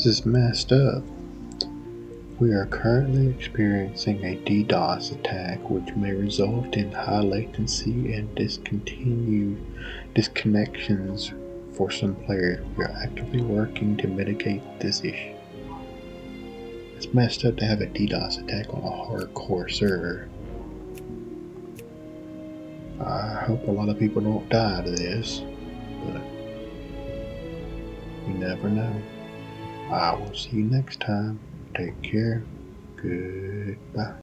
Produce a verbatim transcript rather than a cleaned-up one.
is messed up. We are currently experiencing a DDoS attack which may result in high latency and discontinued disconnections for some players. We are actively working to mitigate this issue. It's messed up to have a DDoS attack on a hardcore server. I hope a lot of people don't die to this, but you never know. I will see you next time. Take care. Goodbye.